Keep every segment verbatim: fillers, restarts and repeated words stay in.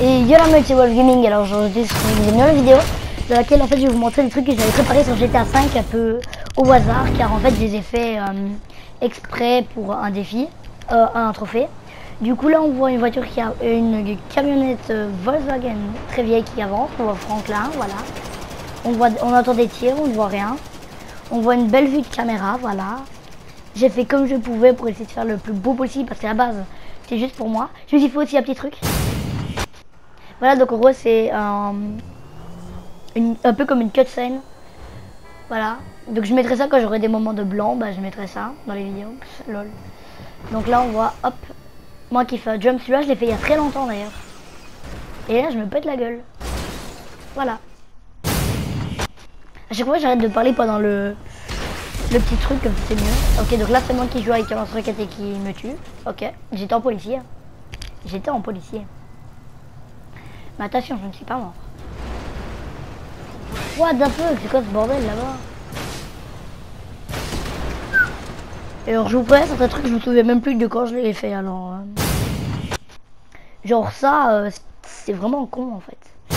Et Yola Multi Wolf Gaming, alors aujourd'hui c'est une nouvelle vidéo dans laquelle en fait je vais vous montrer des trucs que j'avais préparés sur G T A cinq un peu au hasard, car en fait j'ai fait euh, exprès pour un défi, euh, un trophée. Du coup là on voit une voiture qui a une camionnette euh, Volkswagen très vieille qui avance, on voit Franklin, voilà. On voit, on entend des tirs, on ne voit rien. On voit une belle vue de caméra, voilà. J'ai fait comme je pouvais pour essayer de faire le plus beau possible parce qu'à la base c'est juste pour moi. Je me suis fait aussi un petit truc. Voilà, donc en gros c'est un, une, un peu comme une cutscene. Voilà. Donc je mettrai ça quand j'aurai des moments de blanc, bah je mettrai ça dans les vidéos. Pff, lol. Donc là on voit, hop, moi qui fais un jump, celui-là je l'ai fait il y a très longtemps d'ailleurs. Et là je me pète la gueule. Voilà. À chaque fois j'arrête de parler pendant le, le petit truc comme ça c'est mieux. Ok, donc là c'est moi qui joue avec un lance-roquette et qui me tue. Ok, j'étais en policier. J'étais en policier. Mais attention, je ne suis pas mort. What the fuck, c'est quoi ce bordel là-bas? Et alors je vous prends certains trucs, je me souviens même plus de quand je l'ai fait alors. Euh... Genre ça, euh, c'est vraiment con en fait.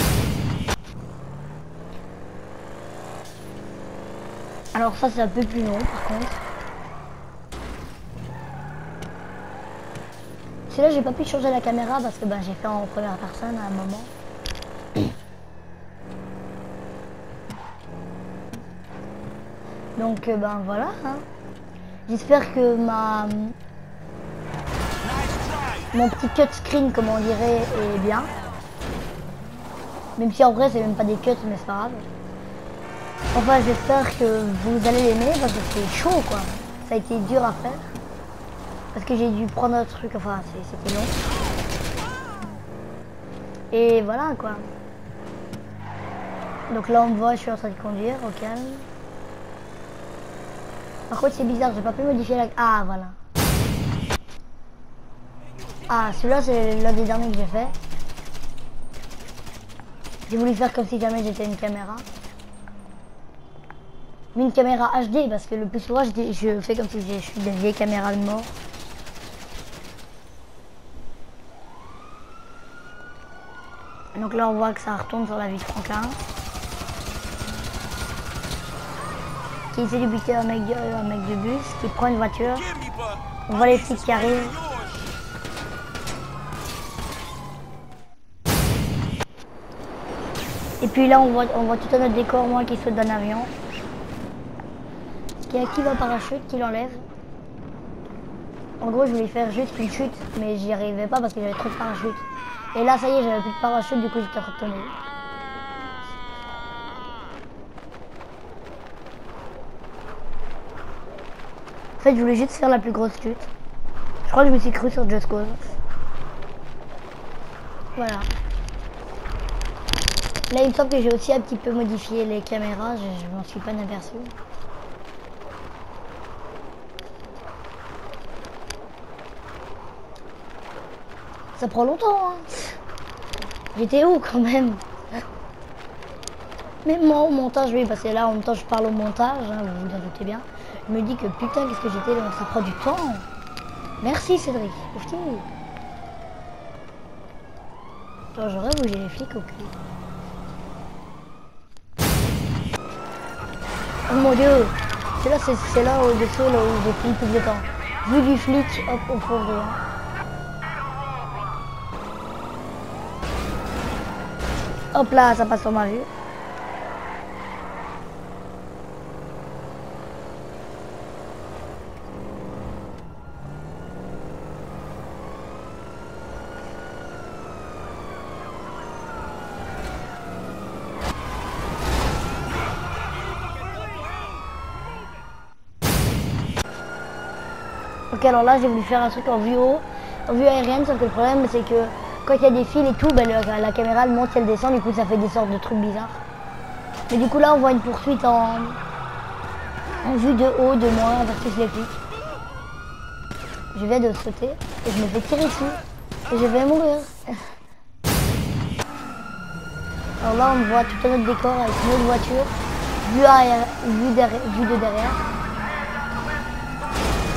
Alors ça c'est un peu plus long par contre. C'est là j'ai pas pu changer la caméra parce que ben, j'ai fait en première personne à un moment. Donc euh, ben voilà. Hein. J'espère que ma mon petit cut screen comme on dirait est bien. Même si en vrai c'est même pas des cuts mais c'est pas grave. Enfin j'espère que vous allez l'aimer parce que c'est chaud quoi. Ça a été dur à faire. Parce que j'ai dû prendre un truc, enfin c'était long. Et voilà quoi. Donc là on me voit, je suis en train de conduire au calme. Par contre c'est bizarre, j'ai pas pu modifier la... Ah voilà. Ah celui-là c'est l'un des derniers que j'ai fait. J'ai voulu faire comme si jamais j'étais une caméra. Mais une caméra H D parce que le plus souvent je, je fais comme si je suis des vieilles caméras de mort. Donc là on voit que ça retourne sur la vue de Franklin. Qui essaie de buter un mec de, un mec de bus, qui prend une voiture. On voit les flics qui arrivent. Et puis là on voit, on voit tout un autre décor, moi qui saute d'un avion. Qui active un parachute, qui l'enlève. En gros je voulais faire juste une chute, mais j'y arrivais pas parce que j'avais trop de parachute. Et là ça y est, j'avais plus de parachute, du coup j'étais retourné. En fait je voulais juste faire la plus grosse chute. Je crois que je me suis cru sur Just Cause. Voilà. Là il me semble que j'ai aussi un petit peu modifié les caméras, je, je m'en suis pas aperçu. Ça prend longtemps hein. J'étais où quand même? Mais moi au montage, oui, parce que là en même temps je parle au montage, hein, vous vous en doutez bien. Je me dis que putain qu'est-ce que j'étais là, ça prend du temps. Merci Cédric. Genre je rêve où j'ai les flics au cul. Oh mon dieu. C'est là, c'est là au-dessous là où j'ai flic tout le temps. Vu du flic, hop, on faut ouvrir. Hop là, ça passe sur ma vue. Ok, alors là j'ai voulu faire un truc en vue haut, en vue aérienne, sauf que le problème c'est que quand il y a des fils et tout, ben, le, la caméra elle monte et elle descend, du coup ça fait des sortes de trucs bizarres. Mais du coup là on voit une poursuite en, en vue de haut de moi versus les flics. Je viens de sauter et je me fais tirer dessus et je vais mourir. Alors là on voit tout un autre décor avec une autre voiture, vue, arrière, vue, derrière, vue de derrière.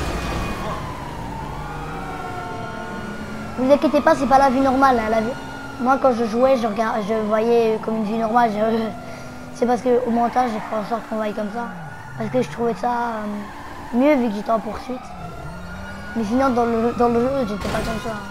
Vous inquiétez pas, c'est pas la vue normale, hein, la vue. moi quand je jouais, je, regard, je voyais comme une vie normale. Je... C'est parce qu'au montage, j'ai fait en sorte qu'on voie comme ça. Parce que je trouvais ça euh, mieux vu que j'étais en poursuite. Mais sinon, dans le, dans le jeu, j'étais pas comme ça.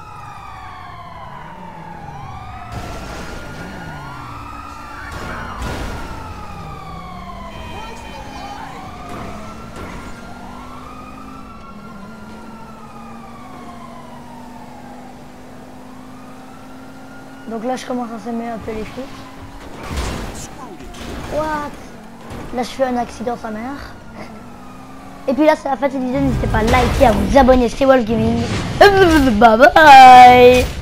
Donc là, je commence à s'aimer un peu les flics. What? Là, je fais un accident, sa mère. Et puis là, c'est la fin de cette vidéo. N'hésitez pas à liker, à vous abonner. C'est Wolf Gaming. Bye bye.